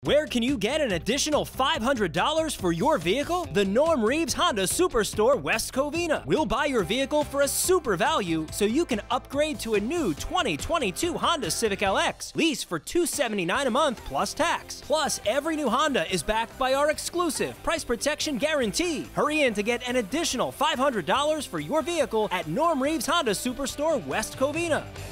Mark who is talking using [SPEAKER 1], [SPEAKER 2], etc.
[SPEAKER 1] Where can you get an additional $500 for your vehicle? The Norm Reeves Honda Superstore, West Covina. We'll buy your vehicle for a super value so you can upgrade to a new 2022 Honda Civic LX. Lease for $279 a month plus tax. Plus, every new Honda is backed by our exclusive price protection guarantee. Hurry in to get an additional $500 for your vehicle at Norm Reeves Honda Superstore, West Covina.